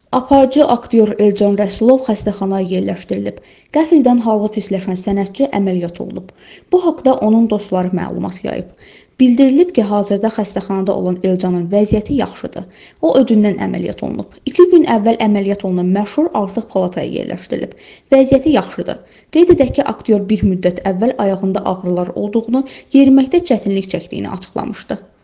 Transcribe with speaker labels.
Speaker 1: Aparıcı aktyor Elcan Rəsulov xəstəxanaya yerləşdirilib. Qəfildən halı pisləşən sənətçi əməliyyat olunub. Bu haqda onun dostları məlumat yayıb. Bildirilib ki, hazırda xəstəxanada olan Elcanın vəziyyəti yaxşıdır. O ödündən əməliyyat olunub. 2 gün əvvəl əməliyyat olunan məşhur artıq palataya yerləşdirilib. Vəziyyəti yaxşıdır. Qeyd edək ki, aktyor bir müddət əvvəl ayağında ağrılar olduğunu, yeriməkdə çətinlik çəkdiyini açıqlamışdı.